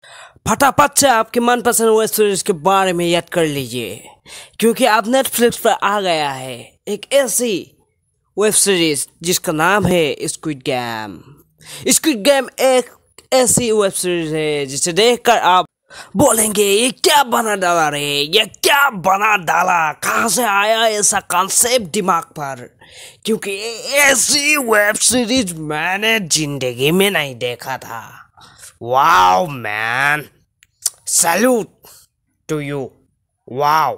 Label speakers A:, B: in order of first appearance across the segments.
A: फटाफट से आपके मनपसंद वेब सीरीज के बारे में याद कर लीजिए, क्योंकि आप नेटफ्लिक्स पर आ गया है एक ऐसी वेब सीरीज जिसका नाम है स्क्विड गेम। स्क्विड गेम एक ऐसी वेब सीरीज है जिसे देखकर आप बोलेंगे ये क्या बना डाला रे, ये क्या बना डाला, कहाँ से आया ऐसा कॉन्सेप्ट दिमाग पर। क्योंकि ऐसी वेब सीरीज मैंने जिंदगी में नहीं देखा था। Wow man, salute to you. Wow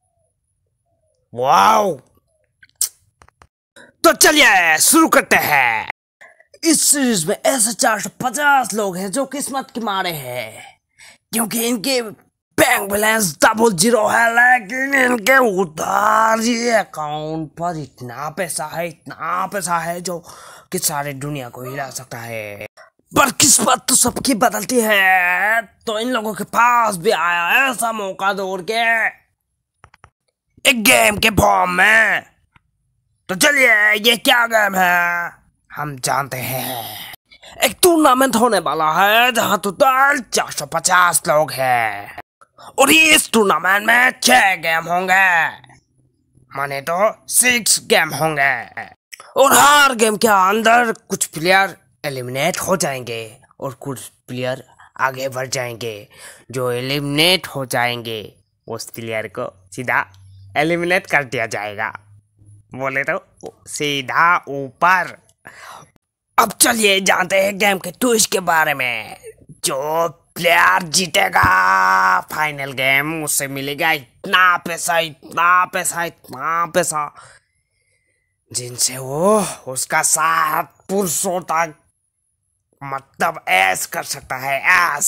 A: wow. तो चलिए शुरू करते हैं। इस सीरीज में ऐसे 450 लोग हैं जो किस्मत के मारे हैं, क्योंकि इनके बैंक बैलेंस 00 है, लेकिन इनके उधारी अकाउंट पर इतना पैसा है जो कि सारी दुनिया को हिला सकता है। पर किस्मत तो सबकी बदलती है, तो इन लोगों के पास भी आया ऐसा मौका दौड़ के एक गेम के फॉर्म में। तो चलिए ये क्या गेम है हम जानते हैं। एक टूर्नामेंट होने वाला है जहां टोटल 450 लोग हैं, और इस टूर्नामेंट में 6 गेम होंगे, माने तो 6 गेम होंगे। और हर गेम के अंदर कुछ प्लेयर एलिमिनेट हो जाएंगे और कुछ प्लेयर आगे बढ़ जाएंगे। जो एलिमिनेट हो जाएंगे उस प्लेयर को सीधा एलिमिनेट कर दिया जाएगा, बोले तो सीधा ऊपर। अब चलिए जानते हैं गेम के ट्विस्ट के बारे में। जो प्लेयर जीतेगा फाइनल गेम, उससे मिलेगा इतना पैसा जिनसे वो उसका 7 पुरुषों तक मतलब ऐश कर सकता है। ऐश।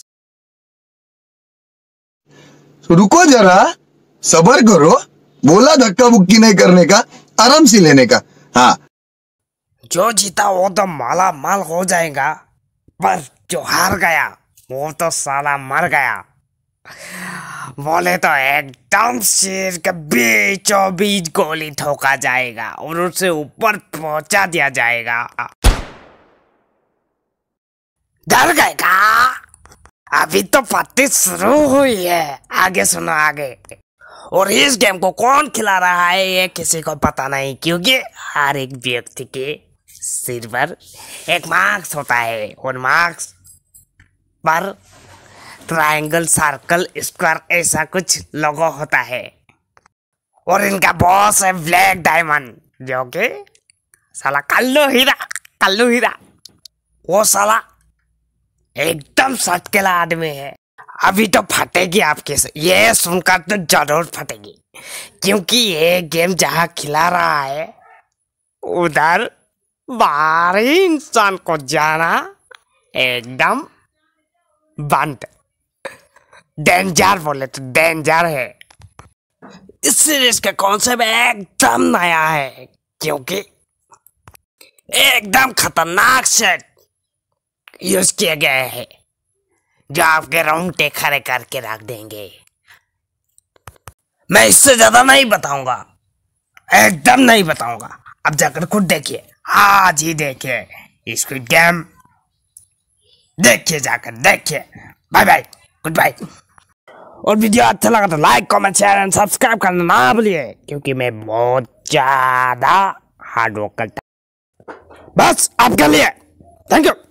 B: रुको जरा, सबर करो। बोला धक्का बुक्की नहीं करने का, आराम से लेने का। हाँ,
A: जो जीता वो तो माला माल हो जाएगा, पर जो हार गया वो तो साला मर गया। बोले तो एकदम शेर के बीचों बीच गोली ठोका जाएगा और उसे ऊपर पहुंचा दिया जाएगा। डर गए का? अभी तो पार्टी शुरू हुई है, आगे सुनो आगे। और इस गेम को कौन खिला रहा है ये किसी को पता नहीं, क्योंकि हर एक व्यक्ति के सिर पर एक मार्क्स होता है, और मार्क्स पर ट्रायंगल, सर्कल, स्क्वायर ऐसा कुछ लोगो होता है। और इनका बॉस है ब्लैक डायमंड, जो कि साला कल्लू हीरा। वो साला एकदम सटकेला आदमी है। अभी तो फटेगी आपके से, ये सुनकर तो जरूर फटेगी, क्योंकि ये गेम जहाँ खिला रहा है उधर बाहरी इंसान को जाना एकदम बंद। डेंजर, बोले तो डेंजर है। इस सीरीज का कॉन्सेप्ट एकदम नया है, क्योंकि एकदम खतरनाक सेट यूज किए गए हैं जो आपके रोंगटे खड़े करके रख देंगे। मैं इससे ज्यादा नहीं बताऊंगा, एकदम नहीं बताऊंगा। अब जाकर खुद देखिए, आज ही देखिए स्क्विड गेम, देखिए जाकर देखिए। Bye bye, goodbye. और वीडियो अच्छा लगा तो like, comment, share and subscribe करना ना भूलिए, क्योंकि मैं बहुत ज्यादा हार्ड वर्क करता हूँ बस आपके लिए। Thank you.